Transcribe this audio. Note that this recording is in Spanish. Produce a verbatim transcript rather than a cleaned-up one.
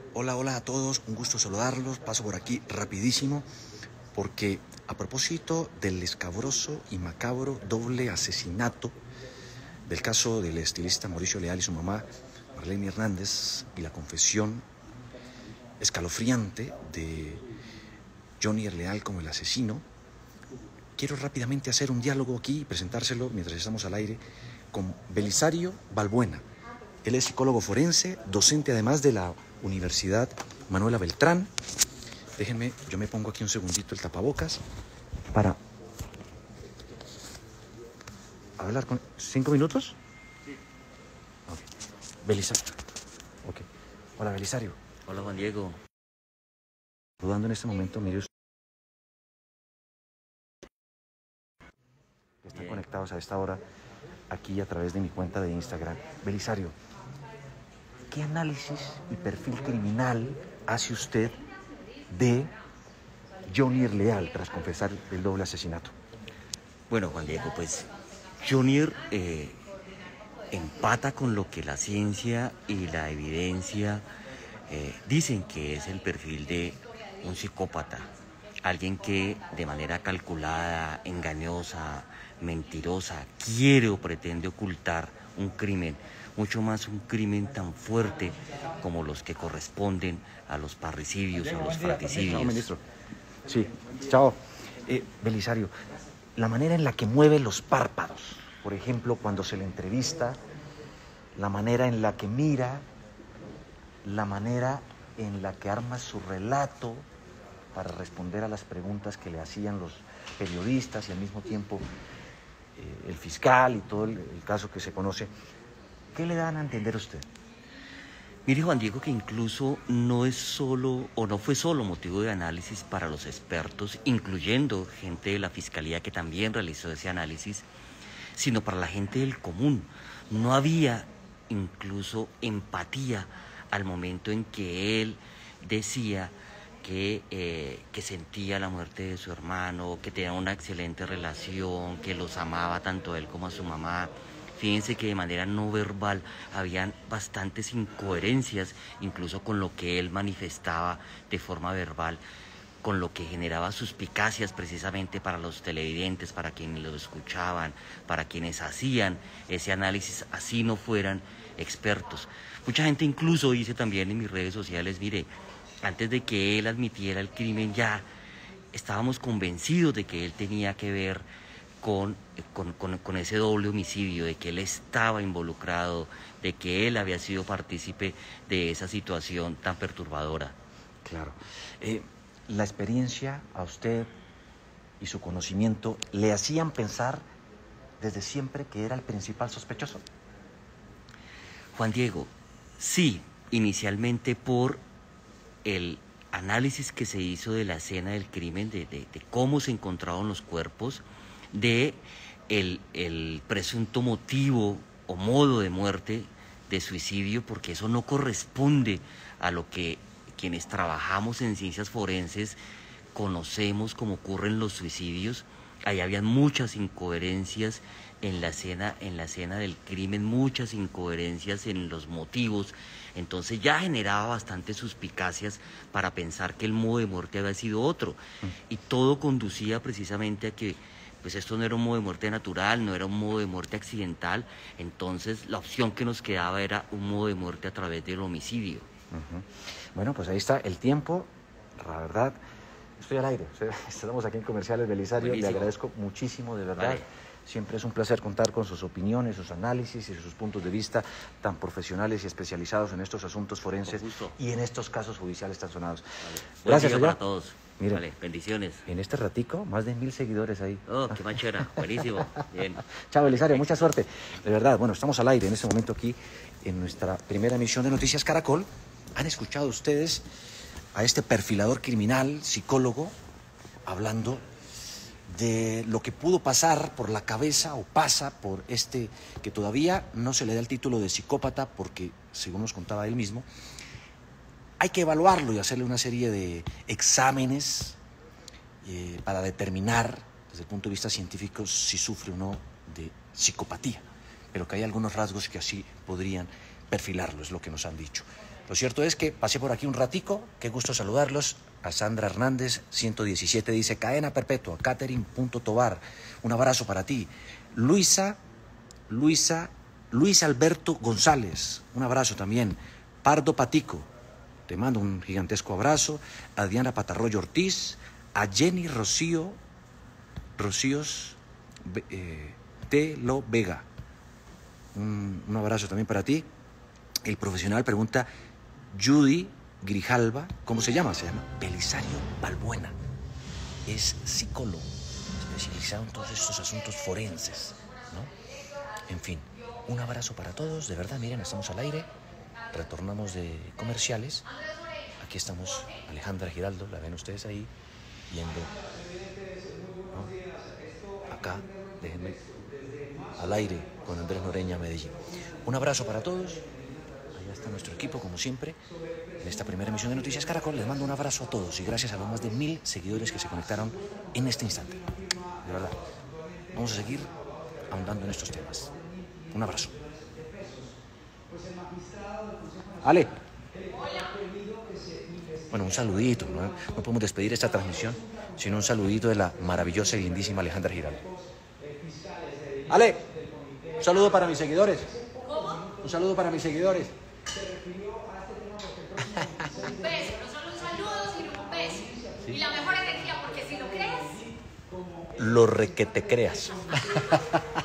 Hola, hola a todos, un gusto saludarlos. Paso por aquí rapidísimo porque a propósito del escabroso y macabro doble asesinato del caso del estilista Mauricio Leal y su mamá Marlene Hernández y la confesión escalofriante de Johnny Leal como el asesino, quiero rápidamente hacer un diálogo aquí y presentárselo mientras estamos al aire con Belisario Balbuena. Él es psicólogo forense, docente además de la Universidad Manuela Beltrán. Déjenme, yo me pongo aquí un segundito el tapabocas para hablar con... ¿Cinco minutos? Sí. Ok. Belisario. Ok. Hola, Belisario. Hola, Juan Diego. Saludando en este momento, mire usted. Están Bien. conectados a esta hora aquí a través de mi cuenta de Instagram. Belisario, ¿qué análisis y perfil criminal hace usted de Johnny Leal tras confesar el doble asesinato? Bueno, Juan Diego, pues Junior eh, empata con lo que la ciencia y la evidencia eh, dicen que es el perfil de un psicópata. Alguien que de manera calculada, engañosa, mentirosa, quiere o pretende ocultar un crimen, mucho más un crimen tan fuerte como los que corresponden a los parricidios o los fratricidios. Chao, ministro. Sí, chao. Eh, Belisario, la manera en la que mueve los párpados, por ejemplo, cuando se le entrevista, la manera en la que mira, la manera en la que arma su relato para responder a las preguntas que le hacían los periodistas y al mismo tiempo eh, el fiscal y todo el, el caso que se conoce, ¿qué le dan a entender a usted? Mire, Juan Diego, que incluso no es solo o no fue solo motivo de análisis para los expertos, incluyendo gente de la Fiscalía que también realizó ese análisis, sino para la gente del común. No había incluso empatía al momento en que él decía que, eh, que sentía la muerte de su hermano, que tenía una excelente relación, que los amaba tanto a él como a su mamá. Fíjense que de manera no verbal habían bastantes incoherencias, incluso con lo que él manifestaba de forma verbal, con lo que generaba suspicacias precisamente para los televidentes, para quienes lo escuchaban, para quienes hacían ese análisis, así no fueran expertos. Mucha gente incluso dice también en mis redes sociales, mire, antes de que él admitiera el crimen ya estábamos convencidos de que él tenía que ver Con, con, con, con ese doble homicidio, de que él estaba involucrado, de que él había sido partícipe de esa situación tan perturbadora. Claro. Eh, la experiencia a usted y su conocimiento le hacían pensar desde siempre que era el principal sospechoso. Juan Diego, sí, inicialmente por el análisis que se hizo de la escena del crimen, de, de, de cómo se encontraban los cuerpos, de el, el presunto motivo o modo de muerte de suicidio, porque eso no corresponde a lo que quienes trabajamos en ciencias forenses conocemos como ocurren los suicidios. Ahí habían muchas incoherencias en la escena, en la escena del crimen, muchas incoherencias en los motivos. Entonces ya generaba bastantes suspicacias para pensar que el modo de muerte había sido otro. Y todo conducía precisamente a que pues esto no era un modo de muerte natural, no era un modo de muerte accidental, entonces la opción que nos quedaba era un modo de muerte a través del homicidio. Uh-huh. Bueno, pues ahí está el tiempo, la verdad, estoy al aire, estamos aquí en Comerciales Belisario, Buenísimo. Le agradezco muchísimo, de verdad. Vale. Siempre es un placer contar con sus opiniones, sus análisis y sus puntos de vista tan profesionales y especializados en estos asuntos forenses y en estos casos judiciales tan sonados. Vale. Gracias, Buen día para todos. Miren, vale, bendiciones. En este ratico, más de mil seguidores ahí. Oh, qué manchera, buenísimo. Bien. Chao, Belisario, mucha suerte. De verdad, bueno, estamos al aire en este momento aquí en nuestra primera emisión de Noticias Caracol. ¿Han escuchado ustedes a este perfilador criminal, psicólogo, hablando de lo que pudo pasar por la cabeza o pasa por este, que todavía no se le da el título de psicópata porque, según nos contaba él mismo, hay que evaluarlo y hacerle una serie de exámenes eh, para determinar, desde el punto de vista científico, si sufre o no de psicopatía, pero que hay algunos rasgos que así podrían perfilarlo, es lo que nos han dicho. Lo cierto es que pasé por aquí un ratico, qué gusto saludarlos. A Sandra Hernández, ciento diecisiete, dice, cadena perpetua, Catherine.tobar, un abrazo para ti. Luisa, Luisa, Luis Alberto González, un abrazo también. Pardo Patico, te mando un gigantesco abrazo. A Diana Patarroyo Ortiz, a Jenny Rocío, Rocíos eh, Telo Vega, un, un abrazo también para ti. El profesional pregunta, Judy Grijalva, ¿cómo se llama? Se llama Belisario Balbuena. Es psicólogo, especializado en todos estos asuntos forenses, ¿no? En fin, un abrazo para todos. De verdad, miren, estamos al aire. Retornamos de comerciales. Aquí estamos, Alejandra Giraldo, la ven ustedes ahí, viendo, ¿no? Acá, déjenme, al aire con Andrés Noreña, Medellín. Un abrazo para todos. Allá está nuestro equipo, como siempre. En esta primera emisión de Noticias Caracol les mando un abrazo a todos y gracias a los más de mil seguidores que se conectaron en este instante. De verdad, vamos a seguir ahondando en estos temas. Un abrazo. Ale. Bueno, un saludito, ¿no? No podemos despedir esta transmisión sino un saludito de la maravillosa y lindísima Alejandra Giraldo. Ale, un saludo para mis seguidores. Un saludo para mis seguidores. Un beso, no solo un saludo, sino un beso. ¿Sí? Y la mejor energía, porque si lo crees... Lo re que te creas.